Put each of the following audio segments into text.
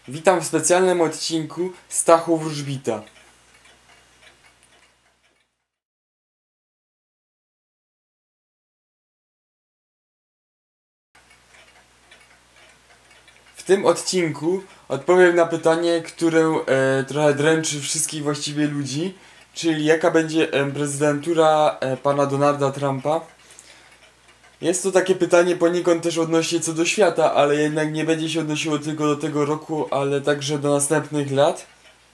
Witam w specjalnym odcinku Stachu Wróżbita. W tym odcinku odpowiem na pytanie, które trochę dręczy wszystkich właściwie ludzi, czyli jaka będzie prezydentura pana Donalda Trumpa. Jest to takie pytanie poniekąd też odnośnie co do świata, ale jednak nie będzie się odnosiło tylko do tego roku, ale także do następnych lat.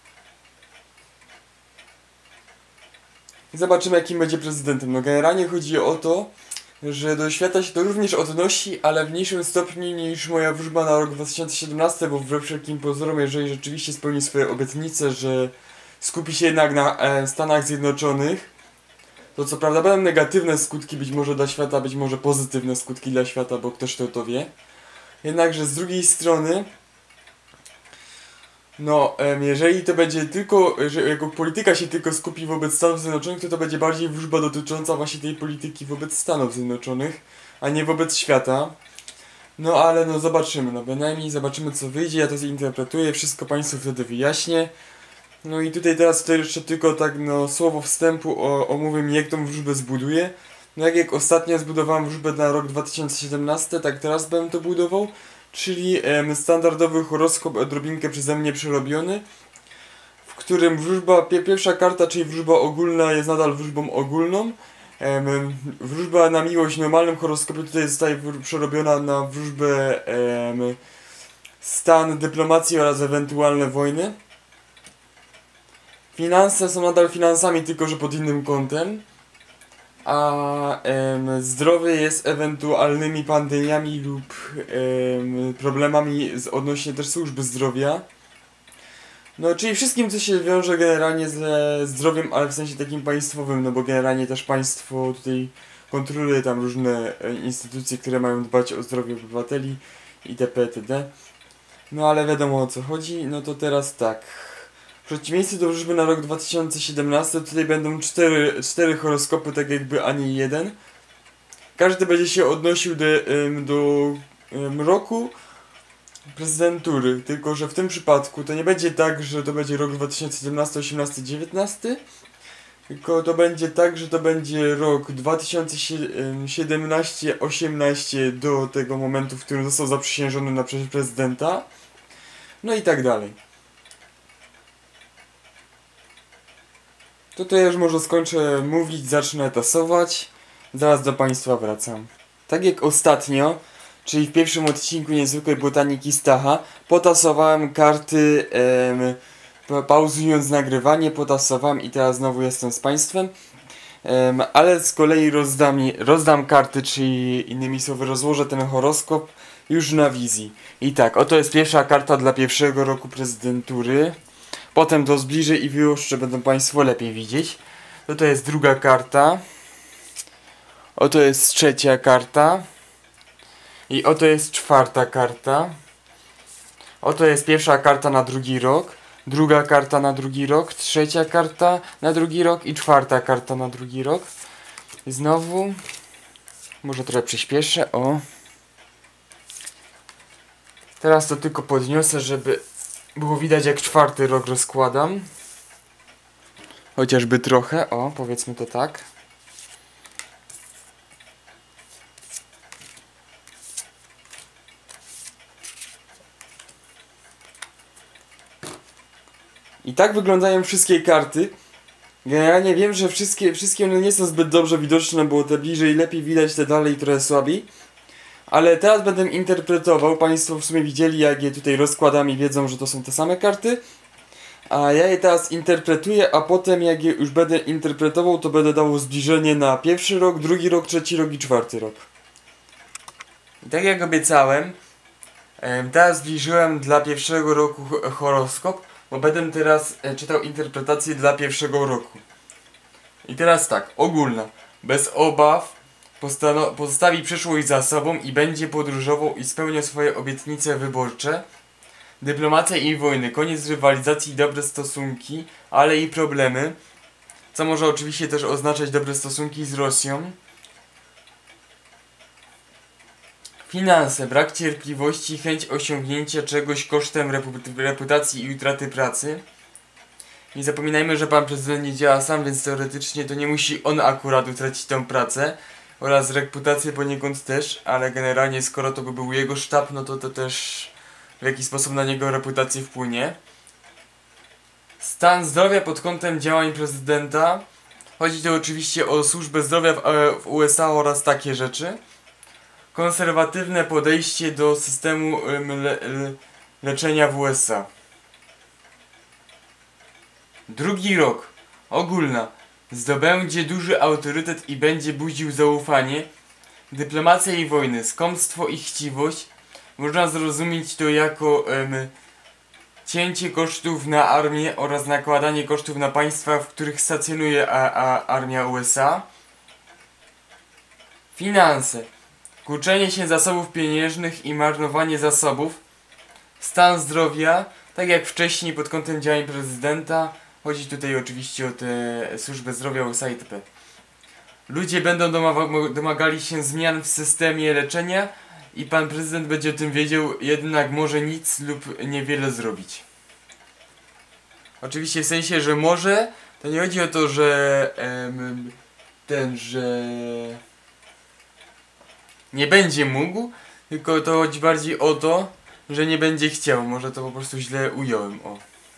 Zobaczymy, jakim będzie prezydentem. No generalnie chodzi o to, że do świata się to również odnosi, ale w mniejszym stopniu niż moja wróżba na rok 2017, bo wbrew wszelkim pozorom, jeżeli rzeczywiście spełni swoje obietnice, że skupi się jednak na Stanach Zjednoczonych, to co prawda będą negatywne skutki być może dla świata, być może pozytywne skutki dla świata, bo ktoś to wie. Jednakże z drugiej strony, jeżeli to będzie tylko, że jako polityka się tylko skupi wobec Stanów Zjednoczonych, to będzie bardziej wróżba dotycząca właśnie tej polityki wobec Stanów Zjednoczonych, a nie wobec świata. No ale zobaczymy, bynajmniej zobaczymy co wyjdzie, ja to zinterpretuję, wszystko Państwu wtedy wyjaśnię. No i tutaj jeszcze tylko tak słowo wstępu omówię jak tą wróżbę zbuduję. No jak ostatnio zbudowałem wróżbę na rok 2017, tak teraz będę to budował. Czyli standardowy horoskop odrobinkę przeze mnie przerobiony, w którym pierwsza karta, czyli wróżba ogólna jest nadal wróżbą ogólną. Wróżba na miłość w normalnym horoskopie tutaj zostaje przerobiona na wróżbę stan, dyplomacji oraz ewentualne wojny. Finanse są nadal finansami, tylko że pod innym kątem. A zdrowie jest ewentualnymi pandemiami lub problemami odnośnie też służby zdrowia. No, czyli wszystkim, co się wiąże generalnie ze zdrowiem, ale w sensie takim państwowym, bo generalnie też państwo tutaj kontroluje tam różne instytucje, które mają dbać o zdrowie obywateli itp. itd. No ale wiadomo o co chodzi, no to teraz tak. W przeciwieństwie do wróżby na rok 2017 tutaj będą cztery horoskopy, tak jakby ani jeden. Każdy będzie się odnosił do roku prezydentury, tylko że w tym przypadku to nie będzie tak, że to będzie rok 2017, 18, 19, tylko to będzie tak, że to będzie rok 2017, 18 do tego momentu, w którym został zaprzysiężony na prezydenta, no i tak dalej. To ja już może skończę mówić, zacznę tasować. Zaraz do Państwa wracam. Tak jak ostatnio, czyli w pierwszym odcinku Niezwykłej Botaniki Stacha, potasowałem karty, pauzując nagrywanie, potasowałem i teraz znowu jestem z Państwem. Ale z kolei rozdam karty, czyli innymi słowy rozłożę ten horoskop już na wizji. I tak, oto jest pierwsza karta dla pierwszego roku prezydentury. Potem to zbliżę i wyłuszczę, będą Państwo lepiej widzieć. To jest druga karta. Oto jest trzecia karta. I oto jest czwarta karta. Oto jest pierwsza karta na drugi rok. Druga karta na drugi rok. Trzecia karta na drugi rok. I czwarta karta na drugi rok. I znowu. Może trochę przyspieszę. O. Teraz to tylko podniosę, żeby było widać jak czwarty rok rozkładam. Chociażby trochę, powiedzmy to tak. I tak wyglądają wszystkie karty. Generalnie wiem, że wszystkie one nie są zbyt dobrze widoczne, bo te bliżej lepiej widać, te dalej trochę słabiej. Ale teraz będę interpretował, Państwo w sumie widzieli jak je tutaj rozkładam i wiedzą, że to są te same karty. A ja je teraz interpretuję, a potem jak je już będę interpretował, to będę dawał zbliżenie na pierwszy rok, drugi rok, trzeci rok i czwarty rok. I tak jak obiecałem, teraz zbliżyłem dla pierwszego roku horoskop, bo będę teraz czytał interpretację dla pierwszego roku. I teraz tak, ogólna, bez obaw, pozostawi przyszłość za sobą i będzie podróżował i spełnia swoje obietnice wyborcze. Dyplomacja i wojny, koniec rywalizacji i dobre stosunki, ale i problemy, co może oczywiście też oznaczać dobre stosunki z Rosją. W Finanse, brak cierpliwości, chęć osiągnięcia czegoś kosztem reputacji i utraty pracy. Nie zapominajmy, że pan prezydent nie działa sam, więc teoretycznie to nie musi on akurat utracić tą pracę oraz reputację poniekąd też, ale generalnie skoro to by był jego sztab, no to też w jakiś sposób na niego reputację wpłynie. Stan zdrowia pod kątem działań prezydenta. Chodzi tu oczywiście o służbę zdrowia w USA oraz takie rzeczy. Konserwatywne podejście do systemu leczenia w USA. Drugi rok. Ogólna. Zdobędzie duży autorytet i będzie budził zaufanie. Dyplomacja i wojny. Skąpstwo i chciwość. Można zrozumieć to jako cięcie kosztów na armię oraz nakładanie kosztów na państwa, w których stacjonuje armia USA. Finanse. Kurczenie się zasobów pieniężnych i marnowanie zasobów. Stan zdrowia. Tak jak wcześniej pod kątem działań prezydenta. Chodzi tutaj oczywiście o tę służbę zdrowia USA itp. Ludzie będą domagali się zmian w systemie leczenia i pan prezydent będzie o tym wiedział, jednak może nic lub niewiele zrobić. Oczywiście w sensie, że może, to nie chodzi o to, że że nie będzie mógł, tylko to chodzi bardziej o to, że nie będzie chciał. Może to po prostu źle ująłem, o.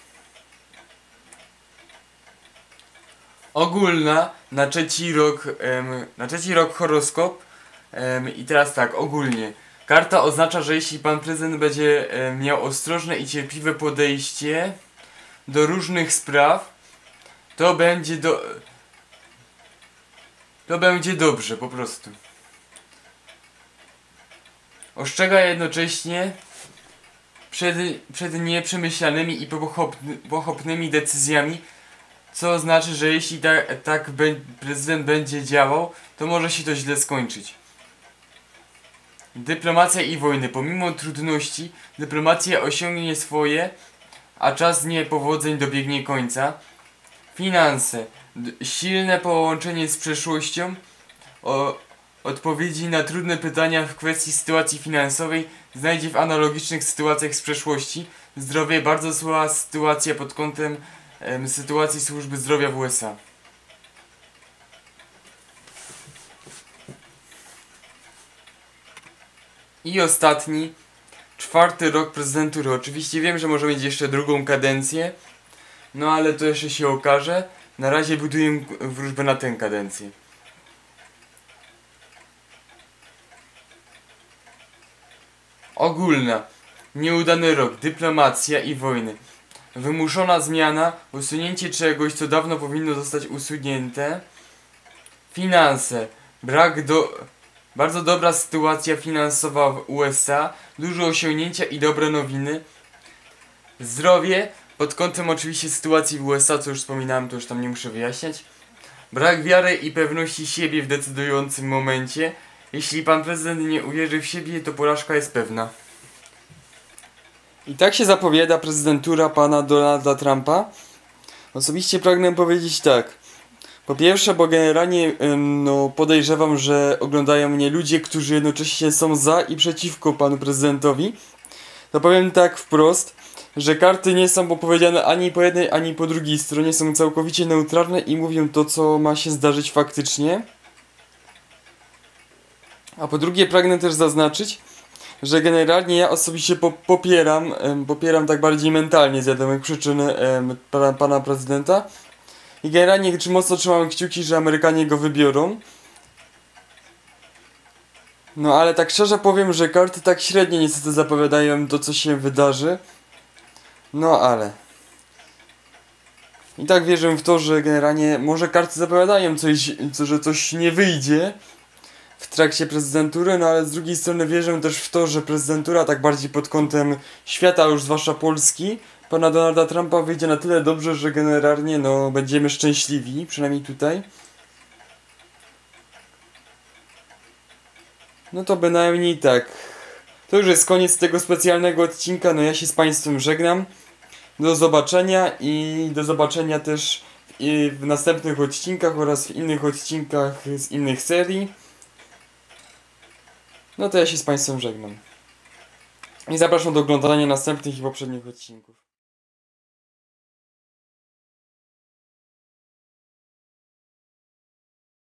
Ogólna na trzeci rok horoskop. I teraz tak, ogólnie. Karta oznacza, że jeśli pan prezydent będzie miał ostrożne i cierpliwe podejście do różnych spraw, to będzie dobrze, po prostu. Ostrzega jednocześnie przed nieprzemyślanymi i pochopnymi decyzjami, co znaczy, że jeśli tak prezydent będzie działał, to może się to źle skończyć. Dyplomacja i wojny. Pomimo trudności, dyplomacja osiągnie swoje, a czas niepowodzeń dobiegnie końca. Finanse. Silne połączenie z przeszłością. Odpowiedzi na trudne pytania w kwestii sytuacji finansowej znajdzie w analogicznych sytuacjach z przeszłości. Zdrowie. Bardzo słaba sytuacja pod kątem sytuacji służby zdrowia w USA. I ostatni, 4. rok prezydentury. Oczywiście wiem, że może mieć jeszcze drugą kadencję, no ale to jeszcze się okaże. Na razie buduję wróżbę na tę kadencję. Ogólna. Nieudany rok. Dyplomacja i wojny. Wymuszona zmiana. Usunięcie czegoś, co dawno powinno zostać usunięte. Finanse. Bardzo dobra sytuacja finansowa w USA. Dużo osiągnięcia i dobre nowiny. Zdrowie. Pod kątem oczywiście sytuacji w USA, co już wspominałem, to już tam nie muszę wyjaśniać. Brak wiary i pewności siebie w decydującym momencie. Jeśli pan prezydent nie uwierzy w siebie, to porażka jest pewna. I tak się zapowiada prezydentura pana Donalda Trumpa. Osobiście pragnę powiedzieć tak. Po pierwsze, bo generalnie podejrzewam, że oglądają mnie ludzie, którzy jednocześnie są za i przeciwko panu prezydentowi. To powiem tak wprost, że karty nie są opowiedziane ani po jednej, ani po drugiej stronie. Są całkowicie neutralne i mówią to, co ma się zdarzyć faktycznie. A po drugie, pragnę też zaznaczyć, że generalnie ja osobiście popieram tak bardziej mentalnie z wiadomych przyczyn pana prezydenta. I generalnie mocno trzymam kciuki, że Amerykanie go wybiorą. No ale tak szczerze powiem, że karty tak średnio niestety zapowiadają to, co się wydarzy. No ale... I tak wierzę w to, że generalnie może karty zapowiadają coś, że coś nie wyjdzie w trakcie prezydentury, no ale z drugiej strony wierzę też w to, że prezydentura tak bardziej pod kątem świata, już zwłaszcza Polski, pana Donalda Trumpa wyjdzie na tyle dobrze, że generalnie będziemy szczęśliwi, przynajmniej tutaj. No to bynajmniej tak. To już jest koniec tego specjalnego odcinka, no ja się z państwem żegnam. Do zobaczenia i do zobaczenia też w następnych odcinkach oraz w innych odcinkach z innych serii. No to ja się z Państwem żegnam. I zapraszam do oglądania następnych i poprzednich odcinków.